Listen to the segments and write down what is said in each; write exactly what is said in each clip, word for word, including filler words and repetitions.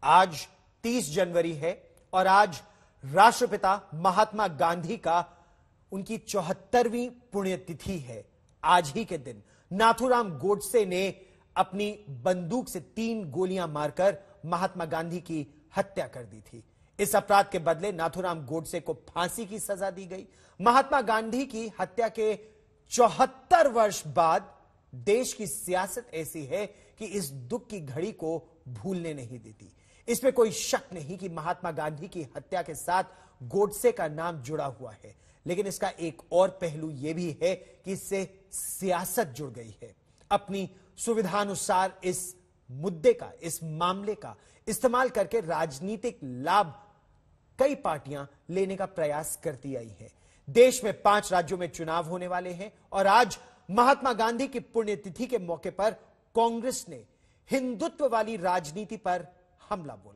आज तीस जनवरी है और आज राष्ट्रपिता महात्मा गांधी का उनकी चौहत्तरवीं पुण्यतिथि है। आज ही के दिन नाथूराम गोडसे ने अपनी बंदूक से तीन गोलियां मारकर महात्मा गांधी की हत्या कर दी थी। इस अपराध के बदले नाथूराम गोडसे को फांसी की सजा दी गई। महात्मा गांधी की हत्या के चौहत्तर वर्ष बाद देश की सियासत ऐसी है कि इस दुख की घड़ी को भूलने नहीं देती। इसमें कोई शक नहीं कि महात्मा गांधी की हत्या के साथ गोडसे का नाम जुड़ा हुआ है, लेकिन इसका एक और पहलू यह भी है कि इससे सियासत जुड़ गई है। अपनी सुविधानुसार इस मुद्दे का, इस मामले का इस्तेमाल करके राजनीतिक लाभ कई पार्टियां लेने का प्रयास करती आई हैं। देश में पांच राज्यों में चुनाव होने वाले हैं और आज महात्मा गांधी की पुण्यतिथि के मौके पर कांग्रेस ने हिंदुत्व वाली राजनीति पर हमला बोला।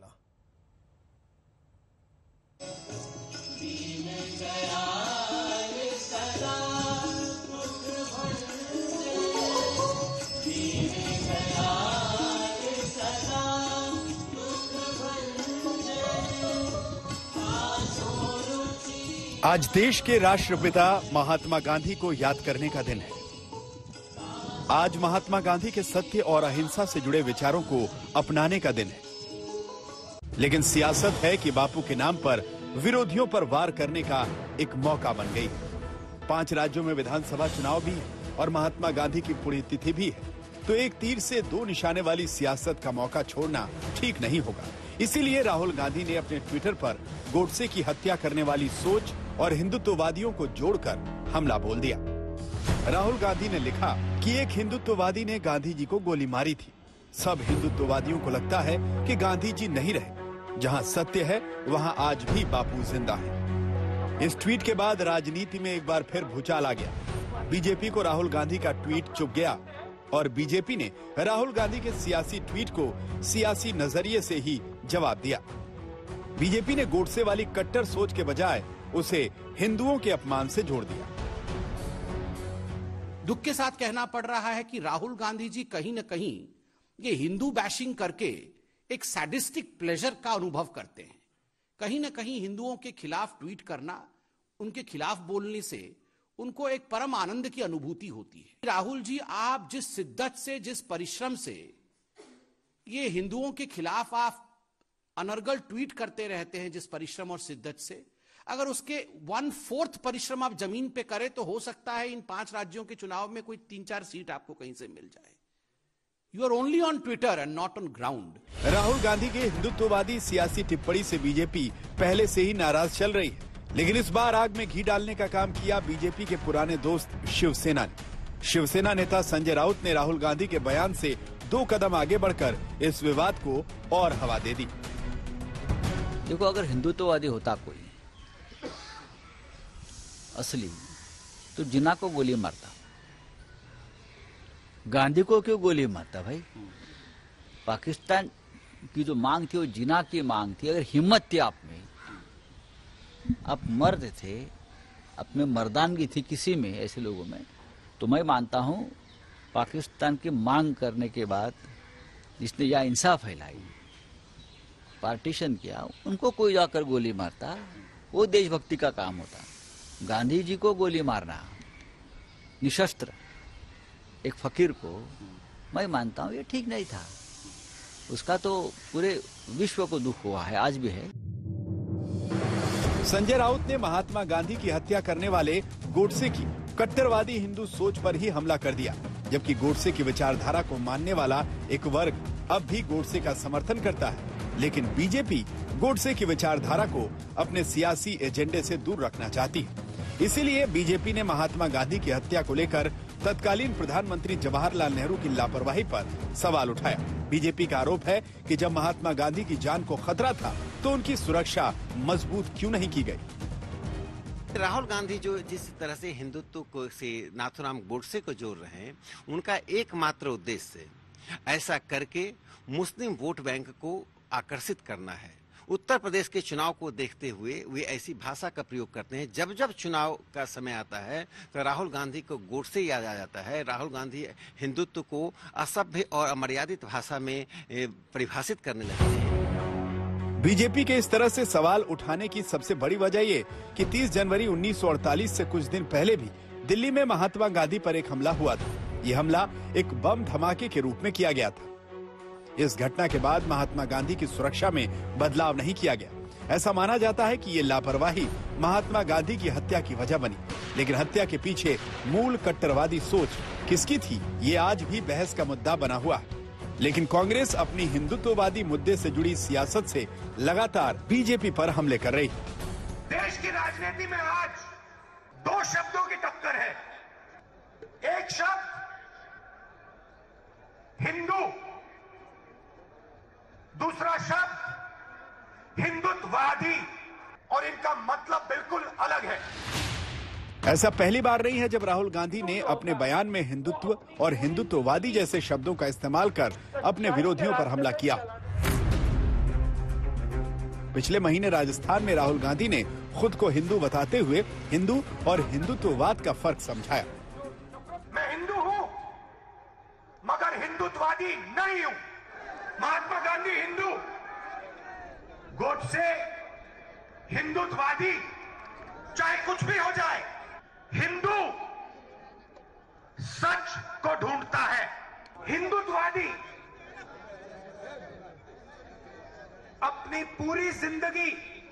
आज देश के राष्ट्रपिता महात्मा गांधी को याद करने का दिन है। आज महात्मा गांधी के सत्य और अहिंसा से जुड़े विचारों को अपनाने का दिन है। लेकिन सियासत है कि बापू के नाम पर विरोधियों पर वार करने का एक मौका बन गई। पांच राज्यों में विधानसभा चुनाव भी है और महात्मा गांधी की पुण्यतिथि भी है, तो एक तीर से दो निशाने वाली सियासत का मौका छोड़ना ठीक नहीं होगा। इसीलिए राहुल गांधी ने अपने ट्विटर पर गोडसे की हत्या करने वाली सोच और हिंदुत्ववादियों को जोड़कर हमला बोल दिया। राहुल गांधी ने लिखा कि एक हिंदुत्ववादी ने गांधी जी को गोली मारी थी। सब हिंदुत्ववादियों को लगता है कि गांधी जी नहीं रहे। जहां सत्य है वहां आज भी बापू जिंदा है। इस ट्वीट के बाद राजनीति में एक बार फिर भूचाल आ गया। बीजेपी को राहुल गांधी का ट्वीट चुभ गया और बीजेपी ने राहुल गांधी के सियासी ट्वीट को सियासी नजरिए से ही जवाब दिया। बीजेपी ने गोडसे वाली कट्टर सोच के बजाय उसे हिंदुओं के अपमान से जोड़ दिया। दुख के साथ कहना पड़ रहा है कि राहुल गांधी जी कहीं न कहीं ये हिंदू बैशिंग करके एक सैडिस्टिक प्लेजर का अनुभव करते हैं। कहीं न कहीं हिंदुओं के खिलाफ ट्वीट करना, उनके खिलाफ बोलने से उनको एक परम आनंद की अनुभूति होती है। राहुल जी, आप जिस शिद्दत से, जिस परिश्रम से ये हिंदुओं के खिलाफ आप अनर्गल ट्वीट करते रहते हैं, जिस परिश्रम और शिद्दत से, अगर उसके वन फोर्थ परिश्रम आप जमीन पे करें तो हो सकता है इन पांच राज्यों के चुनाव में कोई तीन चार सीट आपको कहीं से मिल जाए। You are only on Twitter and not on ground. Rahul Gandhi के हिंदुत्ववादी सियासी टिप्पणी से बीजेपी पहले से ही नाराज चल रही है, लेकिन इस बार आग में घी डालने का काम किया बीजेपी के पुराने दोस्त शिवसेना ने। शिवसेना नेता संजय राउत ने राहुल गांधी के बयान से दो कदम आगे बढ़कर इस विवाद को और हवा दे दी। देखो, अगर हिंदुत्ववादी होता कोई असली तो जिन्ना को गोली मारता, गांधी को क्यों गोली मारता? भाई, पाकिस्तान की जो मांग थी वो जिन्ना की मांग थी। अगर हिम्मत थी आप में, आप मर्द थे, आप में मर्दानगी थी किसी में, ऐसे लोगों में, तो मैं मानता हूं पाकिस्तान की मांग करने के बाद जिसने यह हिंसा फैलाई, पार्टीशन किया, उनको कोई जाकर गोली मारता, वो देशभक्ति का काम होता। गांधी जी को गोली मारना निशस्त्र एक फकीर को, मैं मानता हूं ये ठीक नहीं था। उसका तो पूरे विश्व को दुख हुआ है, आज भी है। संजय राउत ने महात्मा गांधी की हत्या करने वाले गोडसे की कट्टरवादी हिंदू सोच पर ही हमला कर दिया, जबकि गोडसे की विचारधारा को मानने वाला एक वर्ग अब भी गोडसे का समर्थन करता है। लेकिन बीजेपी गोडसे की विचारधारा को अपने सियासी एजेंडे से दूर रखना चाहती है। इसीलिए बीजेपी ने महात्मा गांधी की हत्या को लेकर तत्कालीन प्रधानमंत्री जवाहरलाल नेहरू की लापरवाही पर सवाल उठाया। बीजेपी का आरोप है कि जब महात्मा गांधी की जान को खतरा था तो उनकी सुरक्षा मजबूत क्यों नहीं की गई। राहुल गांधी जो जिस तरह से हिंदुत्व को से नाथूराम गोडसे को जोड़ रहे हैं, उनका एकमात्र उद्देश्य ऐसा करके मुस्लिम वोट बैंक को आकर्षित करना है। उत्तर प्रदेश के चुनाव को देखते हुए वे ऐसी भाषा का प्रयोग करते हैं। जब जब चुनाव का समय आता है तो राहुल गांधी को गोडसे याद आ जाता है। राहुल गांधी हिंदुत्व को असभ्य और अमर्यादित भाषा में परिभाषित करने लगते हैं। बीजेपी के इस तरह से सवाल उठाने की सबसे बड़ी वजह ये कि तीस जनवरी उन्नीस सौ अड़तालीस से कुछ दिन पहले भी दिल्ली में महात्मा गांधी पर एक हमला हुआ था। ये हमला एक बम धमाके के रूप में किया गया था। इस घटना के बाद महात्मा गांधी की सुरक्षा में बदलाव नहीं किया गया। ऐसा माना जाता है कि ये लापरवाही महात्मा गांधी की हत्या की वजह बनी, लेकिन हत्या के पीछे मूल कट्टरवादी सोच किसकी थी, ये आज भी बहस का मुद्दा बना हुआ है। लेकिन कांग्रेस अपनी हिंदुत्ववादी मुद्दे से जुड़ी सियासत से लगातार बीजेपी पर हमले कर रही है। देश की राजनीति में आज दो शब्दों की टक्कर है। एक शब्द हिंदू, दूसरा शब्द हिंदुत्ववादी, और इनका मतलब बिल्कुल अलग है। ऐसा पहली बार नहीं है जब राहुल गांधी ने अपने बयान में हिंदुत्व और हिंदुत्ववादी जैसे शब्दों का इस्तेमाल कर अपने विरोधियों पर हमला किया। पिछले महीने राजस्थान में राहुल गांधी ने खुद को हिंदू बताते हुए हिंदू और हिंदुत्ववाद का फर्क समझाया। मैं हिंदू हूं मगर हिंदुत्ववादी नहीं हूं। महात्मा गांधी हिंदू, गोडसे हिंदुत्ववादी, चाहे कुछ भी हो जाए, हिंदू सच को ढूंढता है। हिंदुत्ववादी अपनी पूरी जिंदगी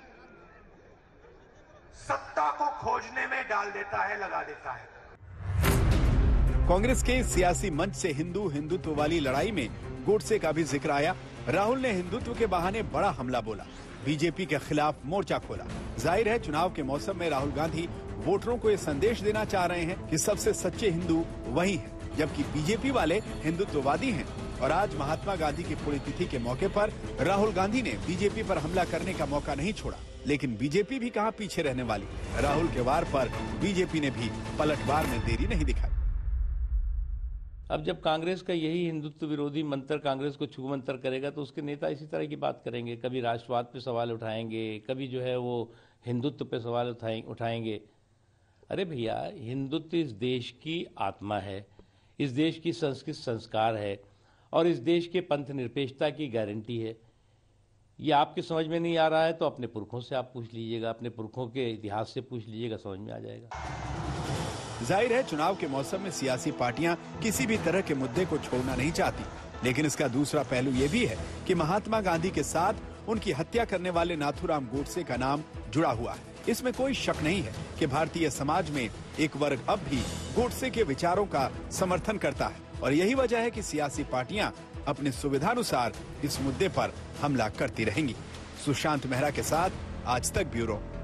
सत्ता को खोजने में डाल देता है, लगा देता है। कांग्रेस के सियासी मंच से हिंदू हिंदुत्व वाली लड़ाई में गोडसे का भी जिक्र आया। राहुल ने हिंदुत्व के बहाने बड़ा हमला बोला, बीजेपी के खिलाफ मोर्चा खोला। जाहिर है चुनाव के मौसम में राहुल गांधी वोटरों को ये संदेश देना चाह रहे हैं कि सबसे सच्चे हिंदू वही हैं, जबकि बीजेपी वाले हिंदुत्ववादी हैं। और आज महात्मा गांधी की पुण्यतिथि के मौके पर राहुल गांधी ने बीजेपी पर हमला करने का मौका नहीं छोड़ा। लेकिन बीजेपी भी कहां पीछे रहने वाली। राहुल के वार पर बीजेपी ने भी पलटवार में देरी नहीं दिखाई। अब जब कांग्रेस का यही हिंदुत्व विरोधी मंत्र कांग्रेस को छू मंत्र करेगा तो उसके नेता इसी तरह की बात करेंगे। कभी राष्ट्रवाद पे सवाल उठाएंगे, कभी जो है वो हिंदुत्व पे सवाल उठाएंगे। अरे भैया, हिंदुत्व इस देश की आत्मा है, इस देश की संस्कृत संस्कार है और इस देश के पंथ निरपेक्षता की गारंटी है। ये आपके समझ में नहीं आ रहा है तो अपने पुरखों से आप पूछ लीजिएगा, अपने पुरखों के इतिहास से पूछ लीजिएगा, समझ में आ जाएगा। जाहिर है चुनाव के मौसम में सियासी पार्टियां किसी भी तरह के मुद्दे को छोड़ना नहीं चाहती, लेकिन इसका दूसरा पहलू ये भी है कि महात्मा गांधी के साथ उनकी हत्या करने वाले नाथूराम गोडसे का नाम जुड़ा हुआ है। इसमें कोई शक नहीं है कि भारतीय समाज में एक वर्ग अब भी गोडसे के विचारों का समर्थन करता है और यही वजह है कि सियासी पार्टियां अपने सुविधानुसार इस मुद्दे पर हमला करती रहेंगी। सुशांत मेहरा के साथ आज तक ब्यूरो।